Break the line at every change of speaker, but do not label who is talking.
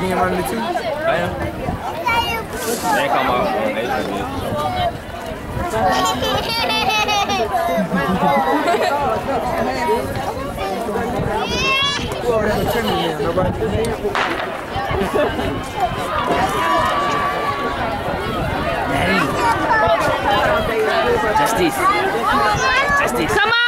being one of the two?
I am. They come out on
Justice. Justice.
Come on.